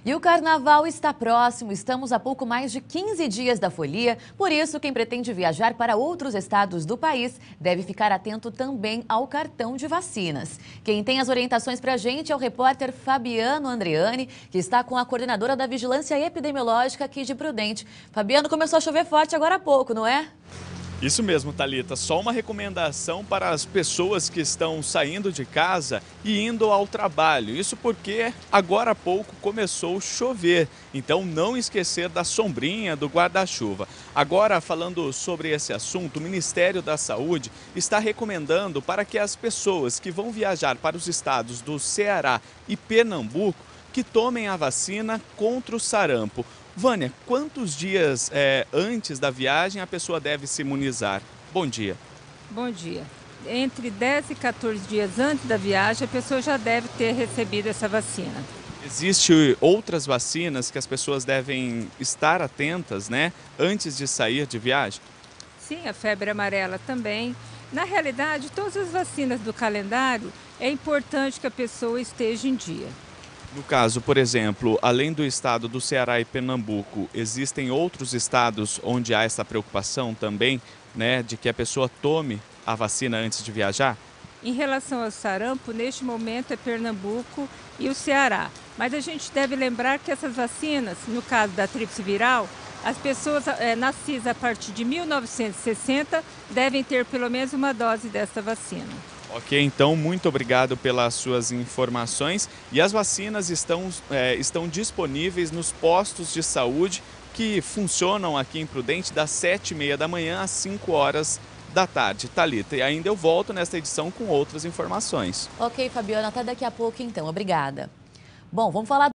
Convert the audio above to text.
E o carnaval está próximo, estamos a pouco mais de 15 dias da folia, por isso quem pretende viajar para outros estados do país deve ficar atento também ao cartão de vacinas. Quem tem as orientações para a gente é o repórter Fabiano Andreani, que está com a coordenadora da Vigilância Epidemiológica aqui de Prudente. Fabiano, começou a chover forte agora há pouco, não é? Isso mesmo, Thalita. Só uma recomendação para as pessoas que estão saindo de casa e indo ao trabalho. Isso porque agora há pouco começou a chover. Então não esquecer da sombrinha, do guarda-chuva. Agora, falando sobre esse assunto, o Ministério da Saúde está recomendando para que as pessoas que vão viajar para os estados do Ceará e Pernambuco que tomem a vacina contra o sarampo. Vânia, quantos dias antes da viagem a pessoa deve se imunizar? Bom dia. Bom dia. Entre 10 e 14 dias antes da viagem, a pessoa já deve ter recebido essa vacina. Existem outras vacinas que as pessoas devem estar atentas, né, antes de sair de viagem? Sim, a febre amarela também. Na realidade, todas as vacinas do calendário, é importante que a pessoa esteja em dia. No caso, por exemplo, além do estado do Ceará e Pernambuco, existem outros estados onde há essa preocupação também, né, de que a pessoa tome a vacina antes de viajar? Em relação ao sarampo, neste momento é Pernambuco e o Ceará. Mas a gente deve lembrar que essas vacinas, no caso da tríplice viral, as pessoas nascidas a partir de 1960 devem ter pelo menos uma dose dessa vacina. Ok, então muito obrigado pelas suas informações. E as vacinas estão disponíveis nos postos de saúde que funcionam aqui em Prudente das 7h30 da manhã às 5 horas da tarde. Thalita, e ainda eu volto nesta edição com outras informações. Ok, Fabiana, até daqui a pouco então. Obrigada. Bom, vamos falar